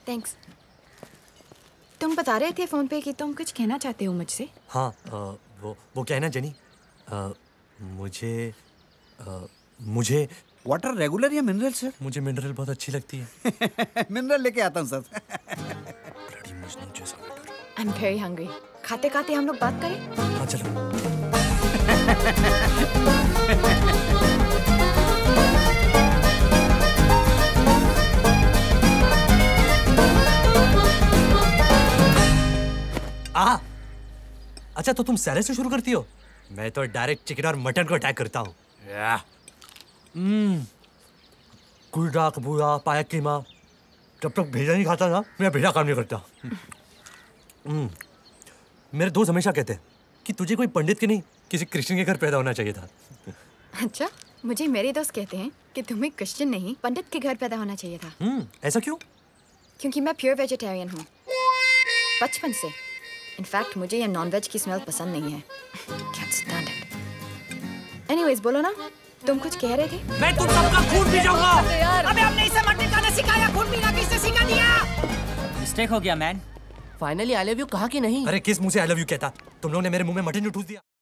Thanks. तुम बता रहे थे फोन पे कि तुम कुछ कहना चाहते हो मुझसे। हाँ, वो क्या है ना जेनी, मुझे वाटर रेगुलर या मिनरल सर? मुझे मिनरल बहुत अच्छी लगती है। मिनरल लेके आता हूँ सर। ब्लडी मजनू जैसा water. I am very hungry. खाते खाते हम लोग बात करें? हाँ चलो। अच्छा तो तुम सैलेड से शुरू करती हो? मैं तो डायरेक्ट चिकन और मटन को अटैक करता हूँ। कुलडा, कबूरा, पालक कीमा, जब तक भेजा नहीं खाता ना, मैं भेजा काम नहीं करता। मेरे दोस्त हमेशा कहते हैं कि तुझे कोई पंडित के नहीं किसी क्रिश्चियन के घर पैदा होना चाहिए था। अच्छा, मुझे मेरे दोस्त कहते हैं कि तुम्हें क्रिश्चियन नहीं पंडित के घर पैदा होना चाहिए था। ऐसा क्यों? क्योंकि मैं प्योर वेजिटेरियन हूँ बचपन से। इनफैक्ट मुझे ये नॉनवेज की स्मेल पसंद नहीं है। Can't stand it. Anyways, बोलो ना, तुम कुछ कह रहे थे? मैं तुम सबका खून पी जाऊंगा। अबे हमने इसे मटन खाना सिखाया, खून पीना किसने सिखा दिया? मिस्टेक हो गया man. Finally I love you कहा कि नहीं? अरे किस मुंह से आई लव यू कहता? तुम लोगों ने मेरे मुंह में मटन ठूस दिया।